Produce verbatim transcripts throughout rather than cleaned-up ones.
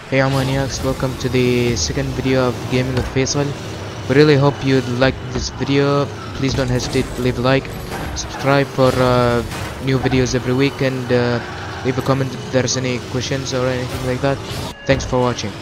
Hey Armaniacs, welcome to the second video of Gaming with Faisal. We really hope you like this video. Please don't hesitate to leave a like, subscribe for uh, new videos every week, and uh, leave a comment if there's any questions or anything like that. Thanks for watching.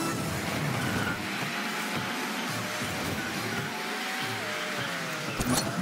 What?